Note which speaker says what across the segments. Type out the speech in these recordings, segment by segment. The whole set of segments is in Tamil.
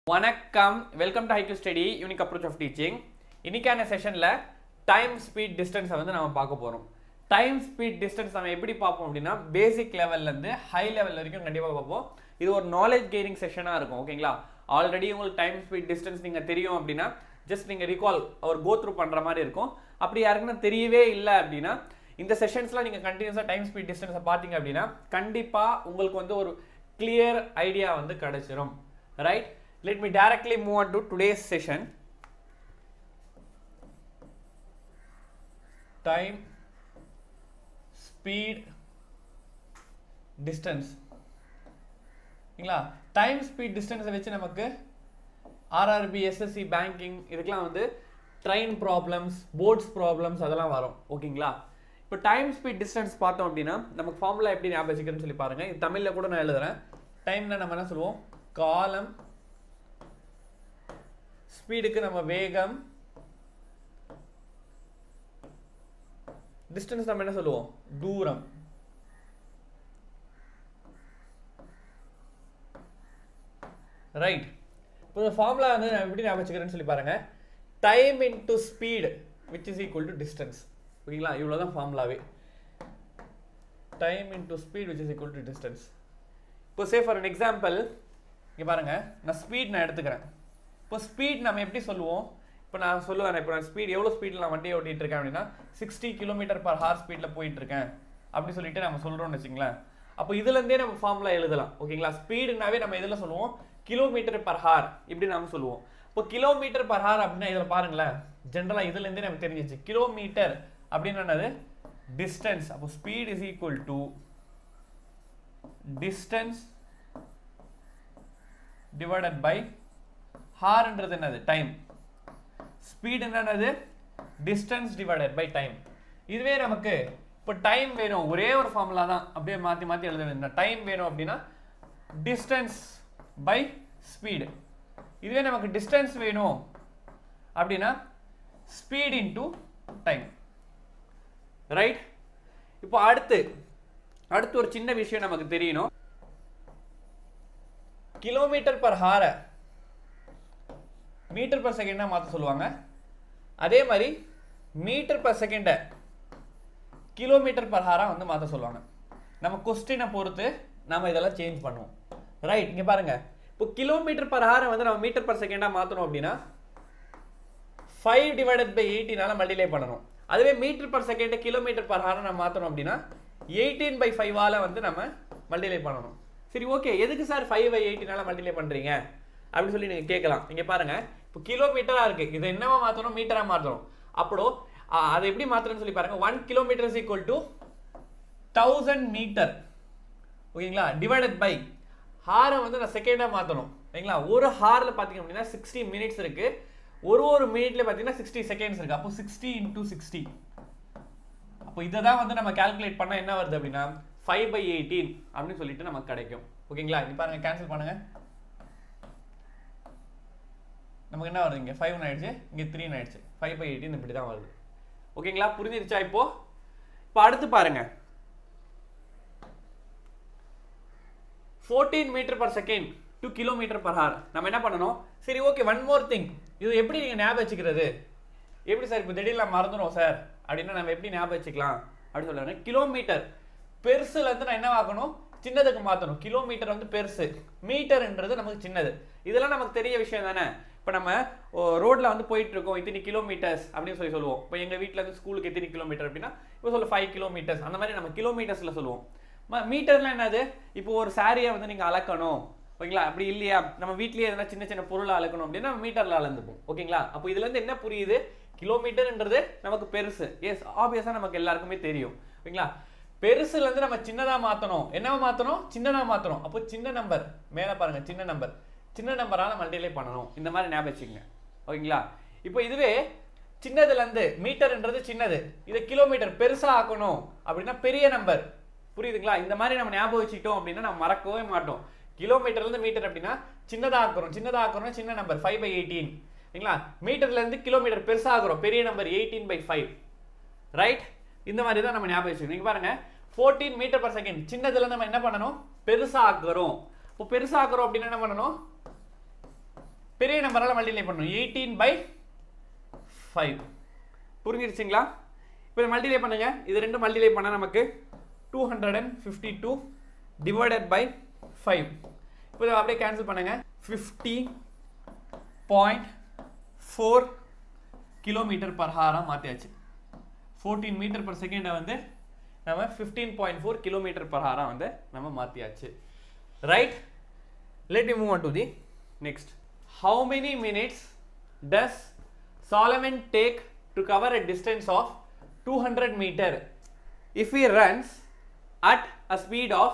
Speaker 1: வணக்கம் welcome to HiQ study unique approach of teaching. இன்னைக்கான செஷனில் டைம் ஸ்பீட் டிஸ்டன்ஸை வந்து நம்ம பார்க்க போகிறோம். டைம் ஸ்பீட் டிஸ்டன்ஸ் நம்ம எப்படி பார்ப்போம் அப்படின்னா பேசிக் லெவல்லேருந்து ஹை லெவல் வரைக்கும் கண்டிப்பாக பார்ப்போம். இது ஒரு நாலேஜ் கெய்னிங் செஷனாக இருக்கும். ஓகேங்களா, ஆல்ரெடி உங்களுக்கு டைம் ஸ்பீட் டிஸ்டன்ஸ் நீங்கள் தெரியும் அப்படின்னா ஜஸ்ட் நீங்கள் ரீகால் ஒரு கோ த்ரூ பண்ணுற மாதிரி இருக்கும். அப்படி யாருக்குன்னா தெரியவே இல்லை அப்படின்னா இந்த செஷன்ஸில் நீங்கள் கண்டினியூஸாக டைம் ஸ்பீட் டிஸ்டன்ஸை பார்த்தீங்க அப்படின்னா கண்டிப்பாக உங்களுக்கு வந்து ஒரு கிளியர் ஐடியா வந்து கிடைச்சிரும். Right, let me directly move on to today's session. Time, speed, distance. இல்லைங்களா, டைம் ஸ்பீட் டிஸ்டன்ஸை வச்சு நமக்கு ஆர்ஆர்பி, எஸ்எஸ்சி, பேங்கிங் இதுக்கெல்லாம் வந்து ட்ரெயின் ப்ராப்ளம்ஸ், போர்ட்ஸ் ப்ராப்ளம்ஸ் அதெல்லாம் வரும். ஓகேங்களா, இப்போ டைம் ஸ்பீட் டிஸ்டன்ஸ் பார்த்தோம் அப்படின்னா நமக்கு ஃபார்முலா எப்படி ஞாபகம் வச்சுக்கிறேன்னு சொல்லி பாருங்க. இது தமிழில் கூட நான் எழுதுறேன். டைம்னா நம்ம என்ன சொல்லுவோம், காலம், ஸ்பீடுக்கு நம்ம வேகம், டிஸ்டன்ஸ் நம்ம என்ன சொல்லுவோம், தூரம். ரைட், இப்போ இந்த ஃபார்முலா வந்து நான் எப்படி ஞாபகம் வச்சுக்கிறேன்னு சொல்லி பாருங்க. Time into speed which is equal to distance. ஓகேங்களா, இவ்வளோதான் ஃபார்முலாவே. Time into speed which is equal to distance. இப்போ சே ஃபார் அன் எக்ஸாம்பிள் இங்கே பாருங்க, நான் ஸ்பீட் நான் எடுத்துக்கிறேன். இப்போ ஸ்பீட் நம்ம எப்படி சொல்லுவோம், இப்போ நான் சொல்லுவேன், இப்போ நான் ஸ்பீட் எவ்வளோ ஸ்பீடில் நான் வண்டியை ஓட்டிகிட்டு இருக்கேன் அப்படின்னா 60 km/h ஸ்பீடில் போயிட்டு இருக்கேன் அப்படி சொல்லிட்டு நம்ம சொல்கிறோம்னு வச்சுங்களேன். அப்போ இதுலேருந்தே நம்ம ஃபார்முலா எழுதலாம். ஓகேங்களா, ஸ்பீடுனாவே நம்ம இதில் சொல்லுவோம் km/h இப்படி நம்ம சொல்லுவோம். இப்போ km/h அப்படின்னா இதில் பாருங்களேன், ஜென்ரலாக இதுலேருந்தே நமக்கு தெரிஞ்சிச்சு கிலோமீட்டர் அப்படின்னு என்னது, டிஸ்டன்ஸ். அப்போ speed is equal to distance divided by ஹார்ன்றது என்னது, டைம். ஸ்பீட் என்னது, டிஸ்டன்ஸ் டிவைடட் பை டைம். இதுவே நமக்கு இப்போ டைம் வேணும், ஒரே ஒரு ஃபார்முலா தான், அப்படியே மாற்றி மாற்றி எழுத வேண்டிய. டைம் வேணும் அப்படின்னா டிஸ்டன்ஸ் பை ஸ்பீடு. இதுவே நமக்கு டிஸ்டன்ஸ் வேணும் அப்படின்னா ஸ்பீட் இன்டு டைம். ரைட், இப்போ அடுத்து ஒரு சின்ன விஷயம் நமக்கு தெரியணும். km/h மீட்டர் பர் செகண்டா மாற்ற சொல்லுவாங்க. அதே மாதிரி மீட்டர் பர் செகண்டை km/h வந்து மாற்ற சொல்லுவாங்க. நம்ம கொஸ்டினை பொறுத்து நம்ம இதெல்லாம் சேஞ்ச் பண்ணுவோம். ரைட், இங்கே பாருங்க, இப்போ km/h வந்து நம்ம மீட்டர் பர் செகண்டா மாற்றணும் அப்படின்னா 5/18 மல்டிப்ளை பண்ணணும். அதுவே மீட்டர் பர் செகண்ட் km/h நம்ம மாற்றணும் அப்படின்னா 18/5 வந்து நம்ம மல்டிப்ளை பண்ணணும். சரி, ஓகே, எதுக்கு சார் 5/18 மல்டிப்ளை பண்றீங்க அப்படின்னு சொல்லி நீங்க கேட்கலாம். இங்க பாருங்க, இப்போ கிலோமீட்டரா இருக்கு, இதை என்னவா மாத்தணும், மீட்டரா மாத்தணும். அப்போ அதை எப்படி மாத்தணும்னு சொல்லி பாருங்க. 1 km is equal to 1000 metre. ஓகேங்களா, டிவைடட் பை ஹாரை வந்து நான் செகண்டா மாத்தணும். ஓகேங்களா, ஒரு ஹார்ல பாத்தீங்க அப்படின்னா 60 மினிட்ஸ் இருக்கு, ஒரு மினிட்ல பாத்தீங்கன்னா 60 செகண்ட்ஸ் இருக்கு. அப்போ 60 into 60. அப்போ இதை தான் வந்து நம்ம கால்குலேட் பண்ணா என்ன வருது அப்படின்னா 5/18 அப்படின்னு சொல்லிட்டு நமக்கு கிடைக்கும். ஓகேங்களா, இங்க பாருங்க, கேன்சல் பண்ணுங்க, நமக்கு என்ன வருது, இங்க 5 ஆயிடுச்சு, இங்க 3 ஆயிடுச்சு, 5/18 இப்படி தான் வருது. ஓகேங்களா, புரிஞ்சிருச்சா? இப்போ அடுத்து பாருங்க, 14 metre per second to km/h நம்ம என்ன பண்ணணும். சரி, ஓகே, ஒன் மோர் திங். இது எப்படி நீங்க ஞாபகம் வச்சுக்கிறது, எப்படி சார் இப்போ திடீர்னு மறந்துடும் சார் அப்படின்னா நம்ம எப்படி ஞாபகம் வச்சுக்கலாம் அப்படின்னு சொல்றாங்க. கிலோமீட்டர் பெருசுல இருந்து நான் என்ன ஆகணும், சின்னதுக்கு மாற்றணும். கிலோமீட்டர் வந்து பெருசு, மீட்டர்ன்றது நமக்கு சின்னது. இதெல்லாம் நமக்கு தெரிய விஷயம் தானே. இப்போ நம்ம ரோட்ல வந்து போயிட்டு இருக்கோம், இத்தனை கிலோமீட்டர்ஸ் அப்படின்னு சொல்லுவோம். இப்போ எங்க வீட்டில் இருந்து ஸ்கூலுக்கு எத்தனை கிலோமீட்டர் அப்படின்னா இப்போ சொல்ல 5 கிலோமீட்டர்ஸ், அந்த மாதிரி நம்ம கிலோமீட்டர்ஸ்ல சொல்லுவோம். மீட்டர்லாம் என்னது, இப்போ ஒரு சாரியை வந்து நீங்க அளக்கணும். ஓகேங்களா, அப்படி இல்லையா, நம்ம வீட்லயே எதனா சின்ன சின்ன பொருளை அளக்கணும் அப்படின்னா நம்ம மீட்டர்ல அளந்துப்போம். ஓகேங்களா, அப்போ இதுல இருந்து என்ன புரியுது, கிலோமீட்டர்ன்றது நமக்கு பெருசு. எஸ், ஆப்வியஸா நமக்கு எல்லாருக்குமே தெரியும். ஓகேங்களா, பெருசுல இருந்து நம்ம சின்னதா மாத்தணும். என்னவா மாத்தணும், சின்னதா மாத்தணும். அப்போ சின்ன நம்பர் மேல பாருங்க, சின்ன நம்பரால மல்டிப்ளை பண்ணணும். இந்த மாதிரி ஞாபகம் வச்சுக்கங்க. ஓகேங்களா, இப்போ இதுவே சின்னதுல இருந்து மீட்டர்ன்றது சின்னது, இதை கிலோமீட்டர் பெருசா ஆக்கணும் அப்படின்னா பெரிய நம்பர். புரியுதுங்களா? இந்த மாதிரி நம்ம ஞாபகம் வச்சுக்கிட்டோம் அப்படின்னா நம்ம மறக்கவே மாட்டோம். கிலோமீட்டர்ல இருந்து மீட்டர் அப்படின்னா சின்னதா ஆக்குறோம், சின்ன நம்பர் 5/18. ஓகேங்களா, மீட்டர்ல இருந்து கிலோமீட்டர் பெருசா ஆகுறோம், பெரிய நம்பர் 18/5. ரைட், இந்த மாதிரி தான் நம்ம ஞாபகம் வச்சுக்கணும். நீங்க பாருங்க, 14 மீட்டர் பர் செகண்ட் சின்னதுல நம்ம என்ன பண்ணணும், பெருசா ஆக்குறோம். இப்போ பெருசா ஆக்குறோம் அப்படின்னா என்ன பண்ணணும், பெரிய நம்பரால மல்டிப்ளை பண்ணணும் 18/5 புரிஞ்சிருச்சுங்களா இப்போ இத மல்டிப்ளை பண்ணுங்க இது ரெண்டும் மல்டிப்ளை பண்ணா நமக்கு 252 divided by 5 இப்போ இத அப்படியே கேன்சல் பண்ணுங்க 50.4 கிலோமீட்டர் per hour மாத்தியாச்சு 14 மீட்டர் per second வந்து நம்ம 15.4 kilometer per hour வந்து நம்ம மாத்தியாச்சு right let me move on to the next how many minutes does Solomon take to cover a distance of 200 meter if he runs at a speed of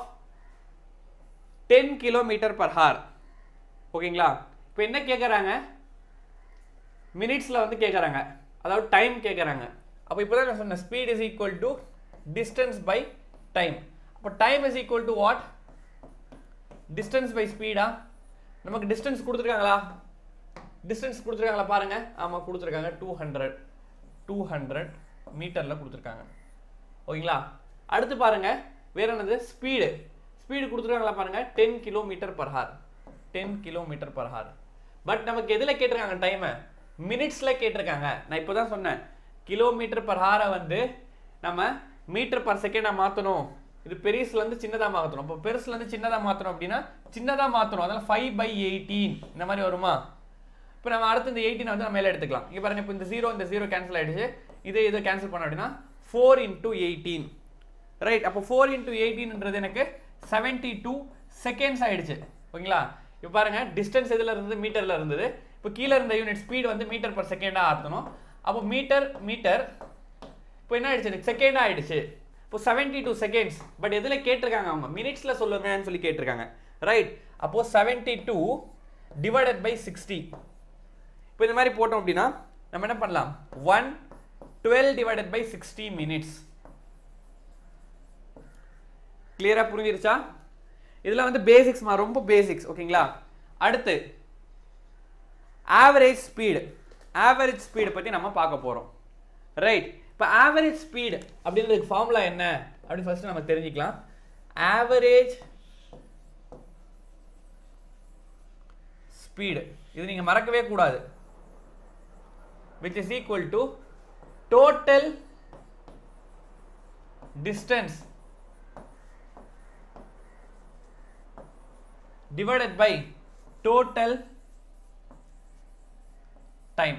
Speaker 1: 10 kilometer per hour ஓகேங்களா இப்போ என்ன கேக்குறாங்க மினிட்ஸ்ல வந்து கேக்குறாங்க அதாவது டைம் கேக்குறாங்க அப்ப இப்போதான் நான் சொன்ன speed is equal to distance by time அப்ப time is equal to what distance by speed நமக்கு distance கொடுத்திருக்காங்களா distance கொடுத்திருக்காங்களா பாருங்க ஆமா கொடுத்திருக்காங்க 200 மீட்டர்ல கொடுத்திருக்காங்க ஓகேங்களா அடுத்து பாருங்க வேற என்னது ஸ்பீடு கொடுத்திருக்காங்களா பாருங்க 10 km per hour 10 km per hour but நமக்கு எதுல கேட்டிருக்காங்க டைம் மினிட்ஸ்ல கேட்டிருக்காங்க நான் இப்போதான் சொன்னேன் கிலோமீட்டர் per hour வந்து நம்ம மீட்டர் per second மாத்தணும் இது பெரியஸ்ல இருந்து சின்னதா மாத்தணும் அப்ப பெருசுல இருந்து சின்னதா மாத்தணும் அப்படினா சின்னதா மாத்தணும் அதனால 5/18 இந்த மாதிரி வருமா இப்போ நம்ம அடுத்து இந்த 18 வந்து நம்ம மேல எடுத்துக்கலாம் இங்க பாருங்க இப்போ இந்த 0 கேன்சல் ஆயிடுச்சு இதை கேன்சல் பண்ண அப்படினா 4 * 18 ரைட் அப்ப 4 * 18 ன்றது எனக்கு 72 செகண்ட்ஸ் ஆயிடுச்சு ஓகேங்களா இப்போ பாருங்க டிஸ்டன்ஸ் எதுல இருந்தது மீட்டர்ல இருந்தது இப்போ கீழ இருந்த யூனிட் ஸ்பீட் வந்து மீட்டர் per second ஆத்தணும் அப்ப மீட்டர் இப்போ என்ன ஆயிடுச்சு செகண்ட் ஆயிடுச்சு இப்போ 72 செகண்ட்ஸ் பட் எதுல கேட்டிருக்காங்க அவங்க மினிட்ஸ்ல சொல்லுங்கன்னு சொல்லி கேட்டிருக்காங்க ரைட் அப்போ 72 divided by 60 இப்போ இந்த மாதிரி போட்டோம் அப்படினா நம்ம என்ன பண்ணலாம் 112 divided by 60 minutes கிளியரா புரிஞ்சிருச்சா இதெல்லாம் வந்து பேசிக்ஸ் ரொம்ப பேசிக்ஸ் ஓகேங்களா அடுத்து ஆவரேஜ் ஸ்பீட் பத்தி நம்ம பார்க்க போறோம் ரைட் இப்போ ஆவரேஜ் ஸ்பீட் அப்படிங்கிறதுக்கு ஃபார்முலா என்ன அப்படி ஃபர்ஸ்ட் நம்ம தெரிஞ்சிக்கலாம் ஆவரேஜ் ஸ்பீட் இது நீங்க மறக்கவே கூடாது which is equal to total distance divided by total time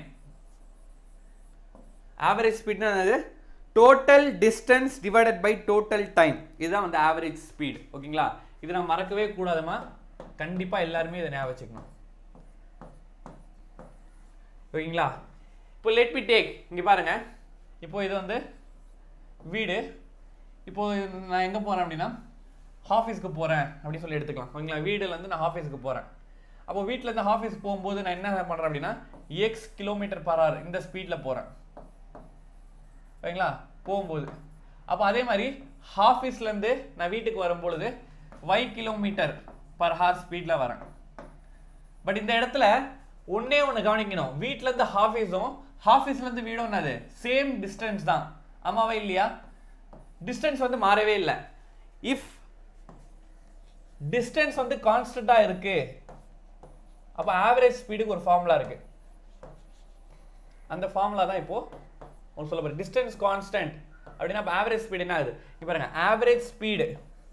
Speaker 1: average speed என்னது total distance divided by total time இதுதான் வந்து average speed ஓகேங்களா இது நம்ம மறக்கவே கூடாதுமா கண்டிப்பா எல்லாரும் இத ஞாபகம் வச்சுக்கணும் ஓகேங்களா இப்போ let me take இங்க பாருங்க இப்போ இது வந்து வீடு இப்போ நான் எங்க போறேன் அப்படினா ஆபீஸ்க்கு போறேன் அப்படி சொல்லி எடுத்துக்கலாம் ஓகேங்களா வீட்ல இருந்து நான் ஆபீஸ்க்கு போறேன் அப்போ வீட்ல இருந்து ஆபீஸ் போயும்போது நான் என்ன பண்றேன் அப்படினா x km/h இந்த ஸ்பீட்ல போறேன் ஓகேங்களா போயும்போது அப்ப அதே மாதிரி ஆபீஸ்ல இருந்து நான் வீட்டுக்கு வரும்போது y km/h ஸ்பீட்ல வரேன் பட் இந்த இடத்துல ஒண்ணே கவனிக்கணும் வீட்ல இருந்து ஆபீஸ்ல இருந்து வீடும் என்னது சேம் டிஸ்டன்ஸ் தான் ஆமாவா இல்லையா டிஸ்டன்ஸ் வந்து மாறவே இல்ல இஃப் டிஸ்டன்ஸ் வந்து கான்ஸ்டன்ட்டா இருக்கு அப்ப ஆவரேஜ் ஸ்பீடுக்கு ஒரு ஃபார்முலா இருக்கு அந்த ஃபார்முலா தான் இப்போ உங்களுக்கு சொல்ல போறேன் டிஸ்டன்ஸ் கான்ஸ்டன்ட் அப்படினா ஆவரேஜ் ஸ்பீட் என்ன ஆகுது இங்க பாருங்க average speed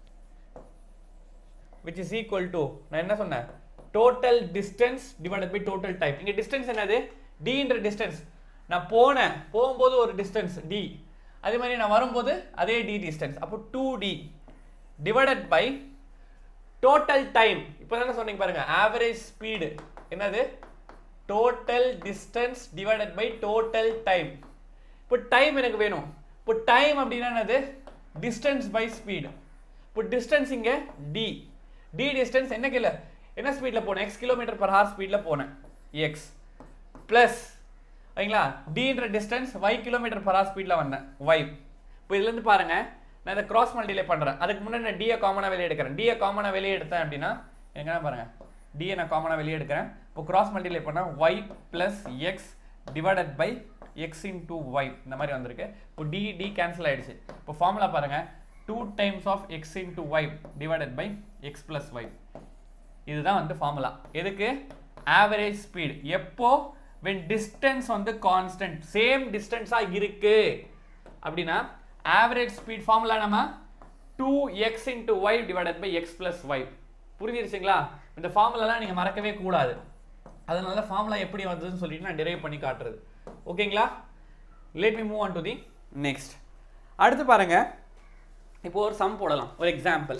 Speaker 1: which is equal to நான் என்ன சொன்னேன் total distance divided by total time இங்க distance என்னது d என்ற distance நான் போகும்போது ஒரு distance d அதே மாதிரி நான் வரும்போது அதே d distance அப்போ 2d divided by total time இப்போ என்ன சொன்னீங்க பாருங்க average speed என்னது total distance divided by total time இப்போ time எனக்கு வேணும் இப்போ time அப்படினா என்னது distance by speed இப்போ distance இங்க d distance என்ன ஸ்பீட்ல போனேன் x km/h ஸ்பீட்ல போனேன் x பிளஸ் ஓகேங்களா d என்ற டிஸ்டன்ஸ் y km/h ஸ்பீட்ல வந்தேன் y இப்போ இதுல இருந்து பாருங்க நான் இத கிராஸ் மல்டிப்ளை பண்றேன் அதுக்கு முன்னாடி நான் d ஐ காமனா வெளிய எடுக்கறேன் d ஐ காமனா வெளிய எடுத்தேன் அப்படினா எங்கனா பாருங்க d ஐ நான் காமனா வெளிய எடுக்கறேன் இப்போ கிராஸ் மல்டிப்ளை பண்ணா y + x divided by x into y இந்த மாதிரி வந்திருக்கு இப்போ d கேன்சல் ஆயிடுச்சு இப்போ ஃபார்முலா பாருங்க 2 times of x into y divided by x plus y இதுதான் வந்து ஃபார்முலா எதுக்கு ஆவரேஜ் ஸ்பீட் எப்போ when distance வந்து கான்ஸ்டன்ட் சேம் டிஸ்டன்ஸா இருக்கு அப்படின்னா ஆவரேஜ் ஸ்பீட் ஃபார்முலா நம்ம 2x into y divided by x plus y. புரிஞ்சிருச்சுங்களா? இந்த ஃபார்முலாலாம் நீங்க மறக்கவே கூடாது. அதனால ஃபார்முலா எப்படி வந்ததுன்னு சொல்லிட்டு நான் டெரைவ் பண்ணி காட்டுறது. ஓகேங்களா? let me move on to the next. அடுத்து பாருங்க, இப்போ ஒரு சம் போடலாம், ஒரு எக்ஸாம்பிள்.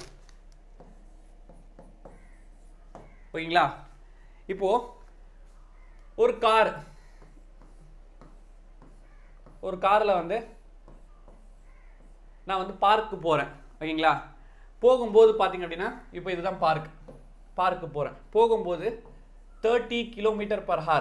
Speaker 1: ஓகேங்களா? இப்போ ஒரு கார்ல வந்து நான் வந்து பார்க்கு போறேன். ஓகேங்களா? போகும்போது பாத்தீங்க அப்படின்னா இப்போ இதுதான் பார்க்கு போறேன். போகும்போது 30 km/h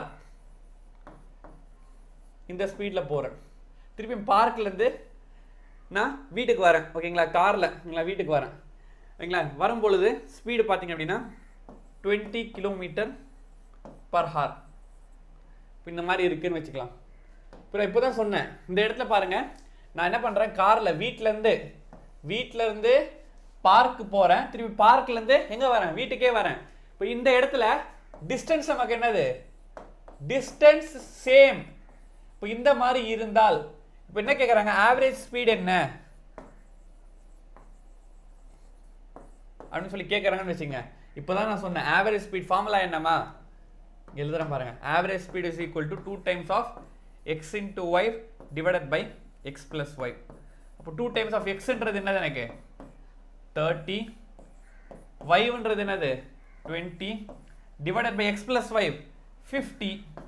Speaker 1: இந்த ஸ்பீட்ல போறேன். திருப்பி பார்க்ல இருந்து நான் வீட்டுக்கு வரேன். ஓகேங்களா? கார்ல வீட்டுக்கு வரேன். ஓகேங்களா? வரும்பொழுது ஸ்பீடு பாத்தீங்க அப்படின்னா 20 km/h இந்த மாதிரி இருக்குன்னு வச்சுக்கலாம். இப்போதான் சொன்னேன், இந்த இடத்துல பாருங்க, நான் என்ன பண்றேன், கார்ல வீட்ல இருந்து பார்க்கு போறேன். திருப்பி பார்க்ல இருந்து எங்க வரேன், வீட்டுக்கே வரேன். இப்போ இந்த இடத்துல டிஸ்டன்ஸ் நமக்கு என்னது, டிஸ்டன்ஸ் சேம். இப்போ இந்த மாதிரி இருந்தால் இப்போ என்ன கேக்குறாங்க, ஆவரேஜ் ஸ்பீட் என்ன அப்படின்னு சொல்லி கேக்குறாங்கன்னு வச்சுங்க. இப்போதான் நான் சொன்னேன் ஆவரேஜ் ஸ்பீட் ஃபார்முலா என்னமா எழுதுறேன் பாருங்க. Average speed is equal to 2 times of x into y divided by x plus y. அப்போ 2 times of x ன்றது என்னது, எனக்கு 30, y ன்றது என்னது 20 divided by x plus y 50.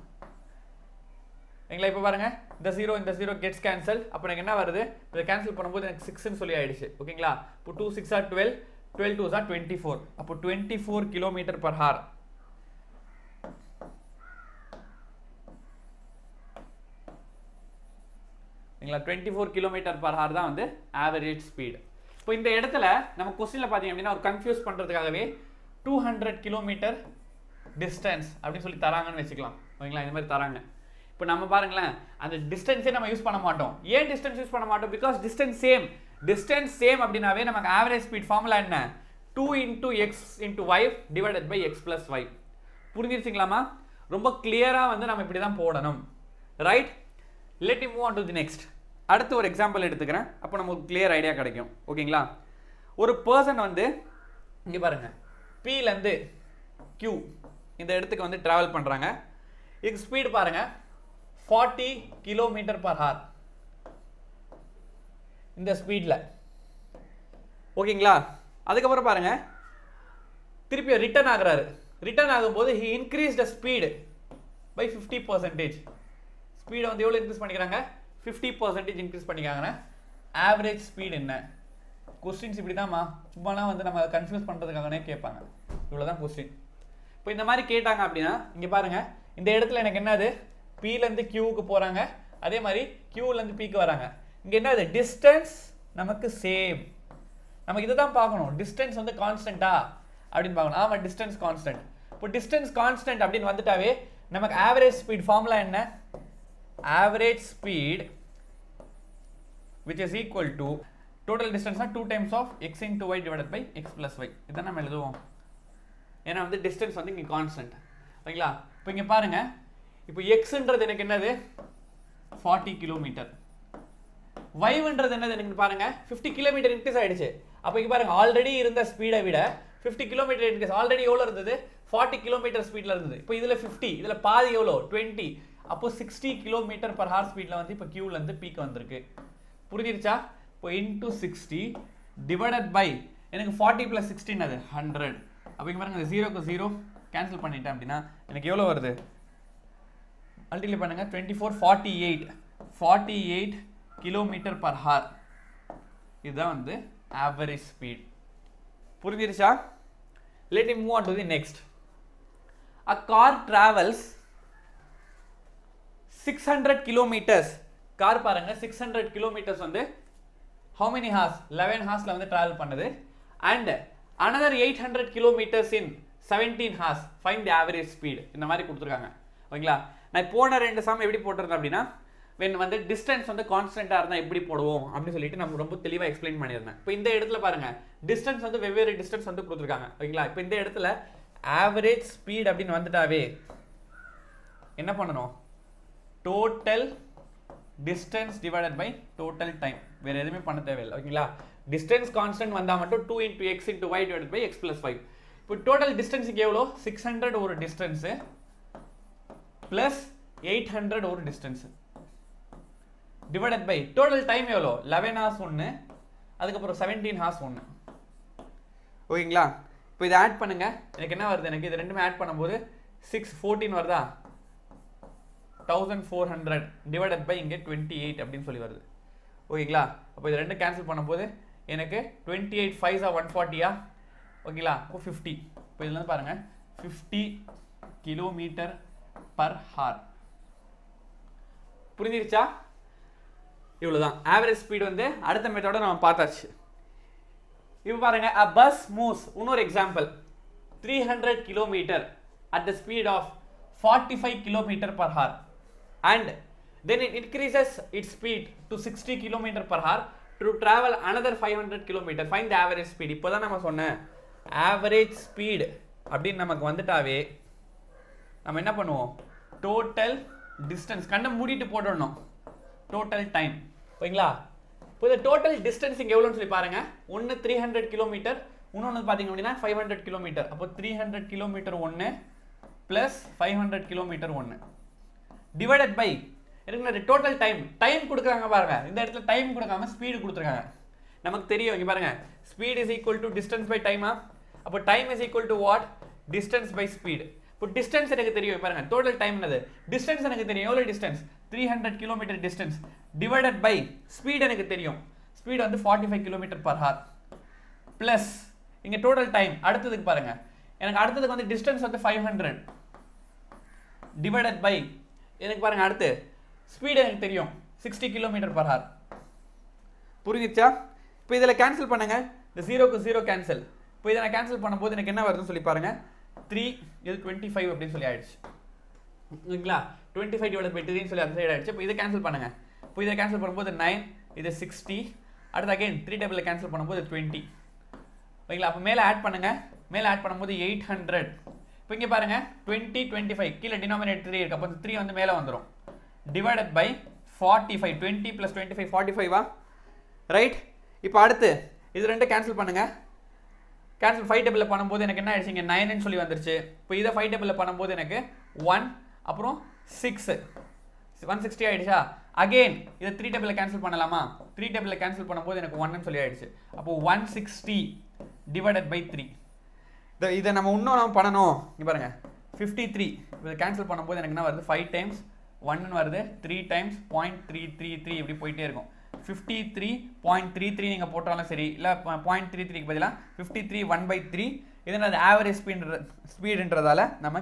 Speaker 1: எங்களா இப்போ பாருங்க, இந்த 0 gets cancelled. அப்போ எனக்கு என்ன வருது, இதை கேன்சல் பண்ணும்போது எனக்கு 6 ன்னு சொல்லி ஆயிடுச்சு. ஓகேங்களா? இப்போ 2 6 are 12, 12 2 are 24. அப்போ 24 km/h. ஓகேங்களா? 24 km/h தான் வந்து ஆவரேஜ் ஸ்பீட். இப்போ இந்த இடத்துல நம்ம क्वेश्चनல பாத்தீங்க அப்படின்னா ஒரு கன்ஃபியூஸ் பண்றதுக்காகவே 200 km டிஸ்டன்ஸ் அப்படின்னு சொல்லி தராங்கன்னு வெச்சுக்கலாம். ஓகேங்களா? இந்த மாதிரி தராங்க. இப்போ நம்ம பாருங்களேன், அந்த டிஸ்டன்ஸே நம்ம யூஸ் பண்ண மாட்டோம். ஏன் டிஸ்டன்ஸ் யூஸ் பண்ண மாட்டோம்? பிகாஸ் டிஸ்டன்ஸ் சேம் அப்படினாவே நமக்கு ஆவரேஜ் ஸ்பீட் ஃபார்முலா என்ன, 2 into x into y divided by x plus y. புரிஞ்சிருச்சுங்களாமா? ரொம்ப கிளியரா வந்து நம்ம இப்படி தான் போடணும். Right? let me move on to the next. அடுத்து ஒரு எக்ஸாம்பிள் எடுத்துக்கிறேன், அப்போ நமக்கு கிளியர் ஐடியா கிடைக்கும். ஓகேங்களா? ஒரு பர்சன் வந்து இங்க பாருங்க, P ல இருந்து Q இந்த இடத்துக்கு வந்து டிராவல் பண்றாங்க. இதுக்கு ஸ்பீட் பாருங்க 40 km/h இந்த ஸ்பீட்ல. ஓகேங்களா? அதுக்கப்புறம் பாருங்க, திருப்பி ரிட்டர்ன் ஆகுறாரு. ரிட்டர்ன் ஆகும்போது he increased the speed by 50%. ஸ்பீடை வந்து எவ்வளோ இன்க்ரீஸ் பண்ணிக்கிறாங்க, 50% இன்க்ரீஸ் பண்ணிக்காங்கன்னா ஆவரேஜ் ஸ்பீட் என்ன? கொஸ்டின்ஸ் இப்படி தான்மா, சும்மாலாம் வந்து நம்ம கன்ஃபியூஸ் பண்ணுறதுக்காகனே கேட்பாங்க. இவ்வளோதான் கொஸ்டின். இப்போ இந்த மாதிரி கேட்டாங்க அப்படின்னா இங்கே பாருங்க, இந்த இடத்துல எனக்கு என்னது, Pலேருந்து Qவுக்கு போகிறாங்க, அதே மாதிரி Qலேருந்து Pக்கு வராங்க. இங்கே என்னது, டிஸ்டன்ஸ் நமக்கு சேம். நமக்கு இதை தான் பார்க்கணும், டிஸ்டன்ஸ் வந்து கான்ஸ்டன்ட்டா அப்படின்னு பார்க்கணும். ஆமாம், டிஸ்டன்ஸ் கான்ஸ்டன்ட். இப்போ டிஸ்டன்ஸ் கான்ஸ்டன்ட் அப்படின்னு வந்துட்டாவே நமக்கு ஆவரேஜ் ஸ்பீட் ஃபார்முலா என்ன, average speed which is equal to total distance 2 times of x into y divided by x plus y. இதான் நம்ம எழுதுவோம், ஏன்னா வந்து டிஸ்டன்ஸ் வந்து இங்கே கான்ஸ்டன்ட். ஓகேங்களா? இப்போ இங்கே பாருங்க, இப்போ xன்றது எனக்கு என்னது 40 km, y ன்றது என்னது பாருங்க 50 km இன்க்ரீஸ் ஆயிடுச்சு. அப்போ இங்கே பாருங்க, ஆல்ரெடி இருந்த ஸ்பீடை விட 50 km இன்க்ரீஸ். ஆல்ரெடி எவ்வளோ இருந்தது, 40 km ஸ்பீட்ல இருந்தது. இப்போ இதில் 50, இதில் பாதி எவ்வளோ 20. அப்போ 60 km/h ஸ்பீட்ல வந்து இப்போ Qல இருந்து Pக்கு வந்திருக்கு. புரிஞ்சிருச்சா? இப்போ into 60 divided by எனக்கு 40 plus 16 அது 100. அப்போ இங்க பாருங்க, 0க்கு 0 கேன்சல் பண்ணிட்டேன் அப்படின்னா எனக்கு எவ்வளோ வருது, மல்டிப்ளை பண்ணுங்க, 24 48 km/h. இதுதான் வந்து ஆவரேஜ் ஸ்பீட். புரிஞ்சிருச்சா? let me move on to the next. A car travels 600 kilometers. Car பாருங்க 600 kilometers வந்து how many hours, 11 hoursல வந்து டிராவல் பண்ணுது. and another 800 kilometers in 17 hours. find the average speed. இந்த மாதிரி கொடுத்துருக்காங்க. ஓகேங்களா? நான் போன ரெண்டு சம் எப்படி போட்டிருந்தேன் அப்படின்னா, when வந்து டிஸ்டன்ஸ் வந்து கான்ஸ்டன்டா இருந்தா எப்படி போடுவோம் அப்படின்னு சொல்லிட்டு நம்ம ரொம்ப தெளிவா எக்ஸ்பிளைன் பண்ணியிருந்தேன். இப்போ இந்த இடத்துல பாருங்க, டிஸ்டன்ஸ் வந்து வெவ்வேறு டிஸ்டன்ஸ் வந்து கொடுத்துருக்காங்க. ஓகேங்களா? இப்போ இந்த இடத்துல ஆவரேஜ் ஸ்பீட் அப்படின்னு வந்துட்டாவே என்ன பண்ணணும், total distance divided by total time, வேற எதுவுமே பண்ண தேவையில்லை. ஓகேங்களா, டிஸ்டன்ஸ் கான்ஸ்டன்ட் வந்தால் மட்டும் 2 × x × y divided by x + 5. இப்போ டோட்டல் டிஸ்டன்ஸுக்கு எவ்வளோ, 600 ஒரு டிஸ்டன்ஸு ப்ளஸ் 800 ஒரு distance divided by total time எவ்வளோ, 11 hours ஒன்று, அதுக்கப்புறம் 17 hours ஒன்று. ஓகேங்களா, இப்போ இதை ஆட் பண்ணுங்க, எனக்கு என்ன வருது, எனக்கு இது ரெண்டுமே ஆட் பண்ணும்போது 614 வருதா, 1400 டிவைடட் பை இங்கே 28 அப்படின்னு சொல்லி வருது. ஓகேங்களா, அப்போ இது ரெண்டு கேன்சல் பண்ணும்போது எனக்கு 28 5s 140. ஓகேங்களா, இப்போ 50. இப்போ இதுல இருந்து பாருங்க 50 km/h. புரிஞ்சிருச்சா? இவ்வளவுதான் ஆவரேஜ் ஸ்பீட். வந்து அடுத்த மெத்தட நம்ம பார்த்தாச்சு. இப்போ பாருங்க, a bus moves, இன்னொரு example, 300 km at the speed of 45 km/h and then it increases its speed to 60 km/h to travel another 500 km. Find the average speed. இப்போதான் நம்ம சொன்ன average speed அப்படின்னு நமக்கு வந்துட்டாவே நம்ம என்ன பண்ணுவோம், டோட்டல் டிஸ்டன்ஸ் கண்ணை மூடிட்டு போடணும், டோட்டல் டைம். ஓகேங்களா, இப்போ இந்த டோட்டல் டிஸ்டன்ஸ் இங்கே எவ்வளோன்னு சொல்லி பாருங்க, ஒன்று 300 km, இன்னொன்று பார்த்தீங்க அப்படின்னா 500 km. அப்போ 300 km ஒன்று ப்ளஸ் 500 km ஒன்று டிவைடட் பை எனக்கு டோட்டல் டைம். டைம் கொடுக்குறாங்க பாருங்க, இந்த இடத்துல டைம் கொடுக்காம ஸ்பீடு கொடுத்துருக்காங்க. நமக்கு தெரியும் இங்கே பாருங்க, speed is equal to distance by டைமா. அப்போ time is equal to what, distance by speed. இப்போ டிஸ்டன்ஸ் எனக்கு தெரியும் பாருங்க, டோட்டல் டைம் என்னது, டிஸ்டன்ஸ் எனக்கு தெரியும், எவ்வளோ distance 300 km distance divided by speed எனக்கு தெரியும், ஸ்பீட் வந்து 45 km/h ப்ளஸ் இங்கே டோட்டல் டைம். அடுத்ததுக்கு பாருங்க, எனக்கு அடுத்ததுக்கு வந்து டிஸ்டன்ஸ் வந்து 500 டிவைடட் பை எனக்கு பாருங்க அடுத்து ஸ்பீட் எனக்கு தெரியும் 60 km/h. புரிஞ்சிச்சா? இப்போ இதில் கேன்சல் பண்ணுங்க, இந்த 0க்கு 0 கேன்சல். இப்போ இதை நான் கேன்சல் பண்ணும்போது எனக்கு என்ன வருதுன்னு சொல்லி பாருங்க, 3 இது 25 அப்படின்னு சொல்லி ஆயிடுச்சு. ஓகேங்களா, 25 டிவைடட் பை 3 சொல்லி அந்த சைடு ஆயிடுச்சு. இப்போ இதை கேன்சல் பண்ணுங்க, இப்போ இதை கேன்சல் பண்ணும்போது 9, இது 60, அடுத்து அகைன் 3 டேபிளில் கேன்சல் பண்ணும்போது 20. ஓகேங்களா, அப்போ மேலே ஆட் பண்ணுங்க, மேலே ஆட் பண்ணும்போது 800. இப்போ இங்கே பாருங்க 20 25 கீழே டினாமினேட்டர் 3 இருக்கு, அப்போ 3 வந்து மேலே வந்துடும் டிவைடட் பை 45. 20 + 25 45 ரைட். இப்போ அடுத்து இது ரெண்டு கேன்சல் பண்ணுங்க, கேன்சல் 5 டேபிளில் பண்ணும்போது எனக்கு என்ன ஆயிடுச்சு, இங்கே 9ன்னு சொல்லி வந்துருச்சு. இப்போ இதை 5 டேபிளில் பண்ணும்போது எனக்கு 1 அப்புறம் 6 160 ஆயிடுச்சா. அகெயின் இதை 3 டேபிளில் கேன்சல் பண்ணலாமா, 3 டேபிளில் கேன்சல் பண்ணும்போது எனக்கு 1ன்னு சொல்லி ஆயிடுச்சு. அப்போ 160 டிவைடட் பை 3. இதை நம்ம இன்னும் நம்ம பண்ணணும், இங்கே பாருங்க 53. இதை கேன்சல் பண்ணும்போது எனக்கு என்ன வருது, 5 டைம்ஸ் 1 வருது, 3 டைம்ஸ் 0.333 இப்படி போயிட்டே இருக்கும். 53.33 நீங்கள் போட்டாலும் சரி, இல்லை 0.33க்கு பதிலாக 53 1/3. இதனால் ஆவரேஜ் ஸ்பீடுன்றதால நம்ம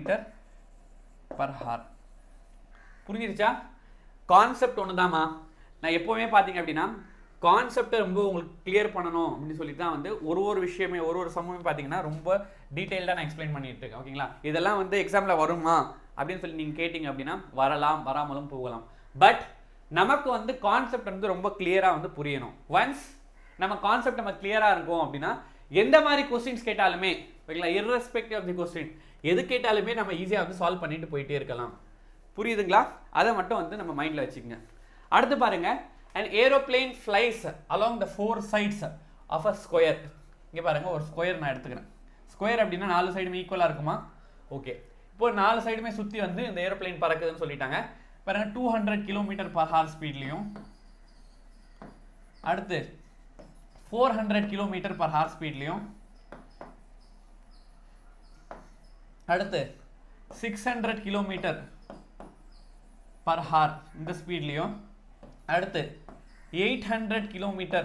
Speaker 1: km/h. புரிஞ்சிருச்சா? கான்செப்ட் ஒன்று தாம்மா. நான் எப்போவுமே பார்த்தீங்க அப்படின்னா கான்செப்டை ரொம்ப உங்களுக்கு கிளியர் பண்ணணும் அப்படின்னு சொல்லி தான் வந்து ஒரு விஷயமே ஒரு சமூகமே பார்த்தீங்கன்னா ரொம்ப டீட்டெயில்டாக நான் எக்ஸ்பிளைன் பண்ணிட்டு இருக்கேன். ஓகேங்களா, இதெல்லாம் வந்து எக்ஸாமில் வருமா அப்படின்னு சொல்லி நீங்கள் கேட்டிங்க அப்படின்னா வரலாம், வராமலும் போகலாம். பட் நமக்கு வந்து கான்செப்ட் வந்து ரொம்ப கிளியராக வந்து புரியணும். ஒன்ஸ் நம்ம கான்செப்ட் நம்ம கிளியராக இருக்கும் அப்படின்னா எந்த மாதிரி கொஸ்டின்ஸ் கேட்டாலுமே, ஓகேங்களா, இர்ரெஸ்பெக்டிவ் ஆஃப் தி கொஸ்டின் எது கேட்டாலுமே நம்ம ஈஸியாக வந்து சால்வ் பண்ணிட்டு போயிட்டே இருக்கலாம். புரியுதுங்களா? அதை மட்டும் வந்து நம்ம மைண்டில் வச்சுக்கோங்க. அடுத்து பாருங்க, an aeroplane flies along the 4 sides of a square. இங்கே பாருங்க, ஒரு ஸ்கொயர் நான் எடுத்துக்கிறேன். ஸ்கொயர் அப்படின்னா 4 சைடுமே ஈக்குவலாக இருக்குமா? ஓகே, இப்போ 4 சைடுமே சுற்றி வந்து இந்த ஏரோப்ளைன் பறக்குதுன்னு சொல்லிட்டாங்க. பாருங்க 200 km/h ஸ்பீட்லையும், அடுத்து 400 km/h ஸ்பீட்லையும், அடுத்து 600 km/h இந்த ஸ்பீட்லையும், அடுத்து 800 km/h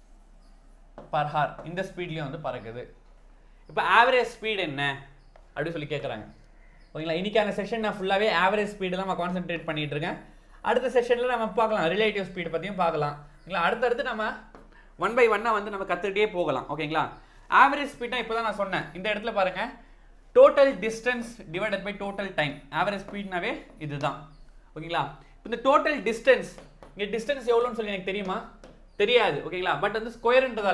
Speaker 1: இந்த ஸ்பீட்லையும் வந்து பறக்குது. இப்போ ஆவரேஜ் ஸ்பீட் என்ன அப்படின்னு சொல்லி கேட்குறாங்க. ஓகேங்களா, இன்னைக்கான செஷன் நான் ஃபுல்லாகவே ஆவரேஜ் ஸ்பீடு தான் நான் கான்சென்ட்ரேட் பண்ணிட்டு இருக்கேன். அடுத்த செஷனில் நம்ம பார்க்கலாம், ரிலேட்டிவ் ஸ்பீடு பற்றியும் பார்க்கலாம். ஓகேங்களா, அடுத்தடுத்து நம்ம 1 by 1 வந்து நம்ம கற்றுக்கிட்டே போகலாம். ஓகேங்களா, ஆவரேஜ் ஸ்பீட்னா இப்போ தான் நான் சொன்னேன். இந்த இடத்துல பாருங்க, total distance divided by total time. Average ஸ்பீட்னாவே இதுதான். ஓகேங்களா, இந்த டோட்டல் டிஸ்டன்ஸ், இங்கே டிஸ்டன்ஸ் எவ்வளோன்னு சொல்லி எனக்கு தெரியுமா? தெரியாது. ஓகேங்களா, பட் வந்து ஸ்கொயர்ன்றதால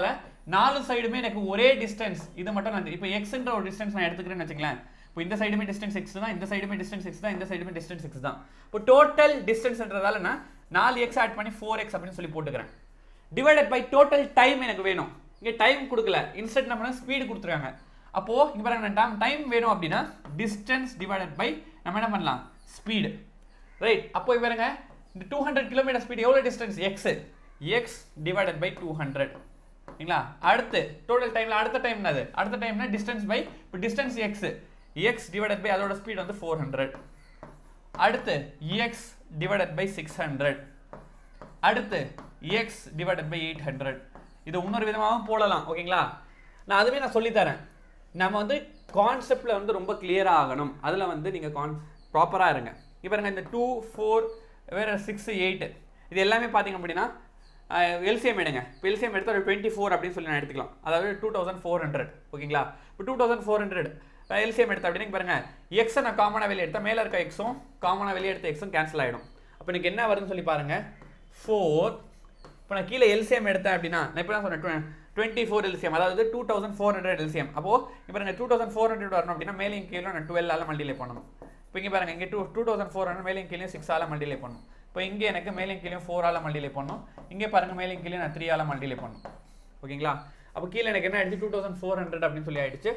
Speaker 1: நாலு சைடுமே எனக்கு ஒரே டிஸ்டன்ஸ் இது மட்டும் நான் இப்போ எக்ஸ்ன்ற ஒரு டிஸ்டன்ஸ் நான் எடுத்துக்கிறேன்னு வச்சுக்கலாம். இப்போ இந்த சைடுமே டிஸ்டன்ஸ் x தான், இந்த சைடுமே டிஸ்டன்ஸ் x தான், இந்த சைடுமே டிஸ்டன்ஸ் x தான். இப்போ டோட்டல் டிஸ்டன்ஸ்ன்றதால நான் 4x ஆட் பண்ணி 4x அப்படின்னு சொல்லி போட்டுக்கிறேன். டிவைடட் பை டோட்டல் டைம் எனக்கு வேணும். இங்கே டைம் கொடுக்கல, இன்ஸ்டன்ட் நம்ம ஸ்பீடு கொடுத்துருக்காங்க. அப்போ இங்க பாருங்க டைம் வேணும் அப்படின்னா டிஸ்டன்ஸ் டிவைடட் பை நம்ம என்ன பண்ணலாம் ஸ்பீடு, ரைட்? அப்போ பாருங்க இந்த 200 கிலோமீட்டர் ஸ்பீடு எவ்வளவு டிஸ்டன்ஸ் x டிவைடட் பை 200 சரிங்களா? அடுத்து டோட்டல் டைம்ல அடுத்த டைம் என்னது? அடுத்த டைம்னா டிஸ்டன்ஸ் பை இப்போ டிஸ்டன்ஸ் x டிவைடட் பை அதோட ஸ்பீட் வந்து 400. அடுத்து x டிவைடட் பை 600. அடுத்து x டிவைடட் பை 800. இது இன்னொரு விதமாகவும் போடலாம். ஓகேங்களா? நான் அதுவே நான் சொல்லி தரேன். நம்ம வந்து கான்செப்ட்ல வந்து ரொம்ப கிளியரா ஆகணும். அதுல வந்து நீங்க ப்ராப்பரா இருங்க. இப்போ பாருங்க இந்த 2 4 வேற 6 8 இது எல்லாமே பாத்தீங்க அப்படின்னா எல்சிஎம் எடுங்க. இப்போ எல்சிஎம் எடுத்தா ஒரு 24 அப்படின்னு சொல்லி நான் எடுத்துக்கலாம். அதாவது 2400. ஓகேங்களா? இப்போ 2400 எல்சிஎம் எடுத்தா அப்படின்னா பாருங்க எக்ஸை நான் காமனா வெளியே எடுத்தா மேல இருக்க எக்ஸும் காமனா வெளியே எடுத்த எக்ஸும் கேன்சல் ஆயிடும். அப்போ எனக்கு என்ன வருதுன்னு சொல்லி பாருங்க 4. இப்போ நான் கீழே எல்சிஎம் எடுத்தேன் அப்படின்னா நான் இப்போ தான் சொன்னேன் 24 எல்சிஎம், அதாவது 2400 எல்சிஎம். அப்போ இப்போ பாருங்க 2400 வரணும் அப்படின்னா மேலேயும் கீழே நான் 12 ஆல மல்டிப்ளை பண்ணணும். இப்போ இங்கே பாருங்க இங்கே 2400 மேலேயும் கீழே 6 ஆல மல்டிப்ளை பண்ணணும். இப்போ இங்கே எனக்கு மேலேயும் கீழே 4 ஆல மல்டிப்ளை பண்ணணும். இங்கே பாருங்க மேலேயும் கீழே நான் 3 ஆல மல்டிப்ளை பண்ணணும். ஓகேங்களா? அப்போ கீழே எனக்கு என்ன ஆயிடுச்சு 2400 அப்படின்னு சொல்லி ஆயிடுச்சு.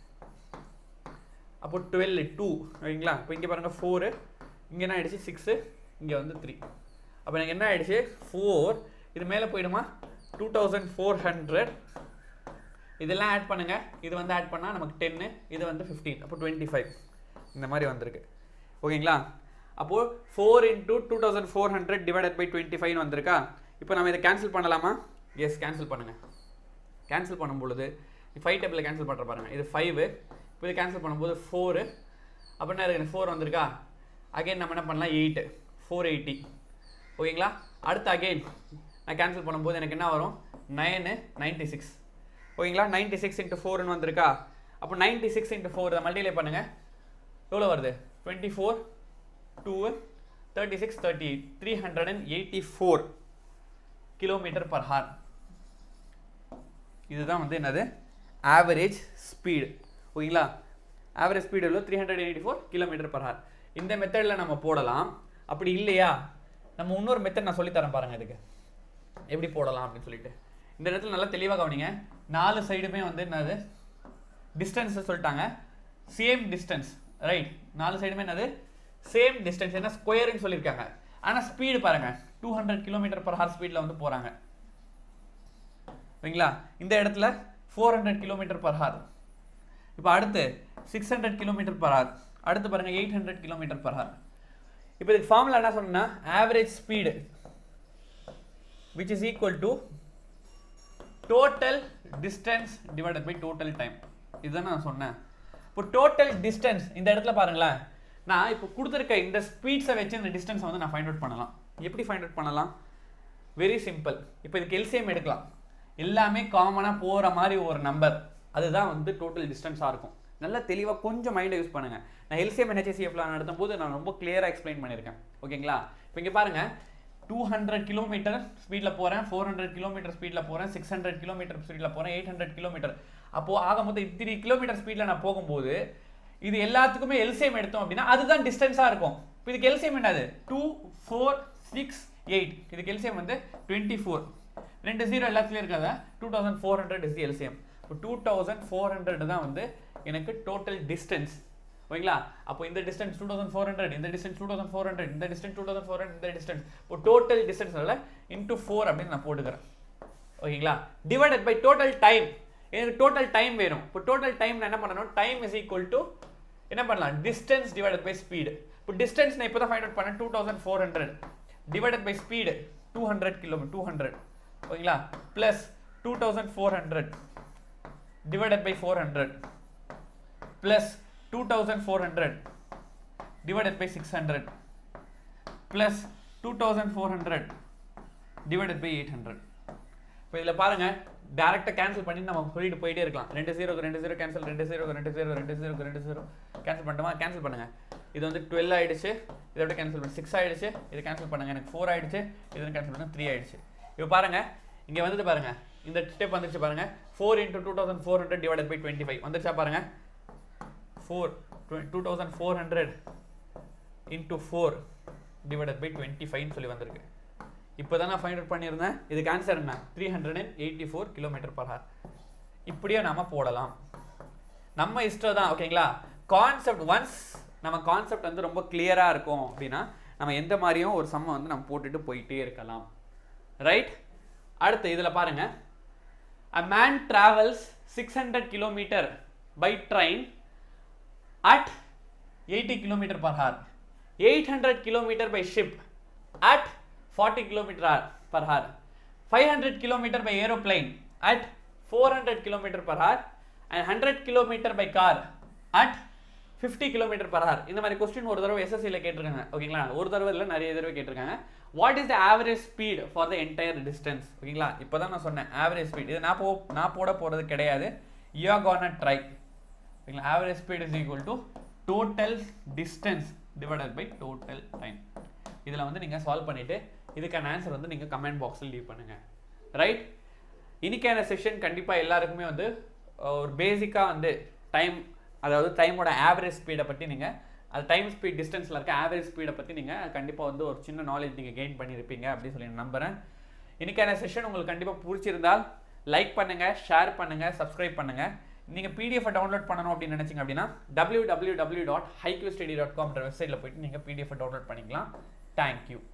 Speaker 1: அப்போ 12 2 ஓகேங்களா? இப்போ இங்கே பாருங்க 4 இங்கே என்ன ஆயிடுச்சு 6 இங்கே வந்து 3. அப்போ எனக்கு என்ன ஆயிடுச்சு 4 இது மேலே போயிடுமா 2400 இதெல்லாம் ஆட் பண்ணுங்க. இது வந்து ஆட் பண்ணால் நமக்கு 10 இது வந்து 15 அப்போ 25 இந்த மாதிரி வந்திருக்கு. ஓகேங்களா? அப்போது 4 into 2400 டிவைடட் பை 25 வந்திருக்கா? இப்போ நம்ம இதை கேன்சல் பண்ணலாமா? எஸ் கேன்சல் பண்ணுங்கள். கேன்சல் பண்ணும் பொழுது 5 டேபிளில் கேன்சல் பண்ணுற பாருங்க இது 5. இப்போ இது கேன்சல் பண்ணும்போது 4 அப்படின்னா இருக்கு 4 வந்திருக்கா? அகைன் நம்ம என்ன பண்ணலாம் 8 480. ஓகேங்களா? அடுத்து அகைன் நான் கேன்சல் பண்ணும்போது எனக்கு என்ன வரும் 9 96. ஓகேங்களா? 96 into 4 வந்திருக்கா? அப்போ 96 into 4 இதை மல்டிப்ளை பண்ணுங்க எவ்வளோ வருது 24 2 36 38 384 கிலோமீட்டர் பர் ஹார். இதுதான் வந்து என்னது ஆவரேஜ் ஸ்பீடு. ஓகேங்களா? ஆவரேஜ் ஸ்பீடு எவ்வளோ 384 கிலோமீட்டர் பர் ஹார். இந்த மெத்தடில் நம்ம போடலாம். அப்படி இல்லையா நம்ம இன்னொரு மெத்தட் நான் சொல்லித்தரேன் பாருங்க இதுக்கு எப்படி போடலாம் அப்படின்னு சொல்லிட்டு. இந்த இடத்துல நல்லா தெளிவாக கவனிங்க. 4 சைடுமே வந்து என்னது டிஸ்டன்ஸ் சொல்லிட்டாங்க சேம் டிஸ்டன்ஸ், ரைட்? 4 சைடுமே என்னது சேம் டிஸ்டன்ஸ், என்ன ஸ்கொயர்னு சொல்லியிருக்காங்க. ஆனால் ஸ்பீடு பாருங்க 200 கிலோமீட்டர் பர் ஹார் ஸ்பீடில் வந்து போகிறாங்க. ஓகேங்களா? இந்த இடத்துல 400 கிலோமீட்டர் பர் ஹார். இப்போ அடுத்து 600 கிலோமீட்டர் பர் ஹார். அடுத்து பாருங்க 800 கிலோமீட்டர் பர் ஹார். இப்போ இதுக்கு ஃபார்முலா என்ன சொன்னா average speed which is equal to total distance divided by total time. இதுதான் நான் சொன்னேன். இப்போ டோட்டல் டிஸ்டன்ஸ் இந்த இடத்துல பாருங்களேன், நான் இப்போ கொடுத்துருக்க இந்த ஸ்பீட்ஸை வச்சு இந்த டிஸ்டன்ஸை வந்து நான் ஃபைண்ட் அவுட் பண்ணலாம். எப்படி ஃபைண்ட் அவுட் பண்ணலாம்? Very simple. இப்போ இதுக்கு எல்சிஎம் எடுக்கலாம். எல்லாமே காமனாக போகிற மாதிரி ஒரு நம்பர், அதுதான் வந்து டோட்டல் டிஸ்டன்ஸாக இருக்கும். நல்லா தெளிவாக கொஞ்சம் மைண்டை யூஸ் பண்ணுங்கள். நான் எல்சிஎம் NHSCFல நடத்தும் போது நான் ரொம்ப கிளியராக எக்ஸ்பிளைன் பண்ணியிருக்கேன். ஓகேங்களா? இப்போ இங்கே பாருங்கள் 200 கிலோமீட்டர் ஸ்பீடில் போகிறேன், 400 கிலோமீட்டர் ஸ்பீடில் போகிறேன், 600 கிலோமீட்டர் ஸ்பீடில் போகிறேன், 800 கிலோமீட்டர். அப்போது ஆக மொத்தம் 3 கிலோமீட்டர் ஸ்பீடில் நான் போகும்போது இது எல்லாத்துக்குமே எல்சிஎம் எடுத்தோம் அப்படின்னா அதுதான் டிஸ்டன்ஸாக இருக்கும். இப்போ இதுக்கு எல்சிஎம் என்னது 2 4 6 8. இதுக்கு எல்சிஎம் வந்து 24. 2 0 எல்லாத்துலேயும் இருக்காத 2400 இஸ் தி எல்சிஎம். இப்போ 2400 தான் வந்து எனக்கு டோட்டல் டிஸ்டன்ஸ். ஓகேங்களா? அப்போ இந்த டிஸ்டன்ஸ் 2400, இந்த டிஸ்டன்ஸ் 2400, இந்த டிஸ்டன்ஸ் 2400, இந்த டிஸ்டன்ஸ். இப்போ டோட்டல் டிஸ்டன்ஸ்னால இன்டூ 4 அப்படின்னு நான் போட்டுக்கிறேன். ஓகேங்களா? Divided by total time. எனக்கு டோட்டல் டைம் வேணும். இப்போ டோட்டல் டைம் நான் என்ன பண்ணணும், டைம் இஸ் ஈக்குவல் டு என்ன பண்ணலாம் டிஸ்டன்ஸ் டிவைடட் பை ஸ்பீடு. இப்போ டிஸ்டன்ஸ் நான் இப்போ தான் ஃபைண்ட் அவுட் பண்ணேன் 2400 டிவைடட் பை ஸ்பீடு 200 கிலோமீட்டர் 200. ஓகேங்களா? Plus 2400 divided by 400 plus 2400 divided by 600 plus 2400 divided by 800. இப்போ இதில் பாருங்க டைரக்டாக கேன்சல் பண்ணி நம்ம சொல்லிட்டு போயிட்டே இருக்கலாம். 2 0 2 0 கேன்சல், 2 0 2 0 2 0 2 0 கேன்சல் பண்ணிட்டோமா? கேன்சல் பண்ணுங்க. இது வந்து 12 ஆயிடுச்சு, இதை விட கேன்சல் பண்ணி 6 ஆயிடுச்சு, இதை கேன்சல் பண்ணுங்க. எனக்கு 4 ஆயிடுச்சு, இதை கேன்சல் பண்ண 3 ஆயிடுச்சு. இப்போ பாருங்க இங்கே வந்துட்டு பாருங்க இந்த ஸ்டெப் வந்துருச்சு பாருங்க 4 into 2400 divided by 25 வந்துருச்சா பாருங்க 2400 into 4 divided by 25 ன்னு சொல்லி வந்திருக்கு. இப்போதான் நான் ஃபைண்ட் அவுட் பண்ணியிருந்தேன். இதுக்கு ஆன்சர் என்ன 384 km/h. இப்படியே நாம போடலாம். நம்ம இஷ்டம் தான். ஓகேங்களா? கான்செப்ட் ஒன்ஸ் நம்ம கான்செப்ட் வந்து ரொம்ப கிளியரா இருக்கும் அப்படின்னா நம்ம எந்த மாதிரியும் ஒரு சம்மை வந்து நம்ம போட்டுட்டு போயிட்டே இருக்கலாம். ரைட்? அடுத்து இதுல பாருங்க, a man travels 600 km by train at 80 km/h, 800 km by ship at 40 km/h, 500 km by aeroplane at 400 km/h and 100 km by car at 50 km/h. இந்த மாதிரி क्वेश्चन ஒரு தடவை SSC ல கேட்டிருக்காங்க. ஓகேங்களா? ஒரு தடவை இல்ல நிறைய தடவை கேட்டிருக்காங்க. What is the average speed for the entire distance? ஓகேங்களா? இப்போதான் நான் சொன்னேன் average speed. இது நான் போட போறது கிடையாது. You are gonna try. ஓகேங்களா? Average speed is equal to total distance divided by total time. இதுல வந்து நீங்க சால்வ் பண்ணிட்டு இதுக்கான ஆன்சர் வந்து நீங்க கமெண்ட் பாக்ஸ்ல லீவ் பண்ணுங்க. ரைட்? இன்னைக்கான செஷன் கண்டிப்பா எல்லாருக்குமே வந்து ஒரு பேசிக்கா வந்து டைம், அதாவது டைமோட ஆவரேஜ் ஸ்பீடை பற்றி நீங்கள், அது டைம் ஸ்பீட் டிஸ்டன்ஸில் இருக்க ஆவரேஜ் ஸ்பீடை பற்றி நீங்கள் கண்டிப்பாக வந்து ஒரு சின்ன நாலேஜ் நீங்கள் கெயின் பண்ணியிருப்பீங்க அப்படின்னு சொல்லி நம்புகிறேன். இன்றைக்கான செஷன் உங்களுக்கு கண்டிப்பாக பிடிச்சிருந்தால் லைக் பண்ணுங்கள், ஷேர் பண்ணுங்கள், சப்ஸ்கிரைப் பண்ணுங்கள். நீங்கள் பிடிஎஃப் டவுன்லோட் பண்ணணும் அப்படின்னு நினச்சிங்க அப்படின்னா www.hiqstudy.com வெப்சைட்டில் போய்ட்டு நீங்கள் பிடிஎஃப் டவுன்லோட் பண்ணிக்கலாம். தேங்க்யூ.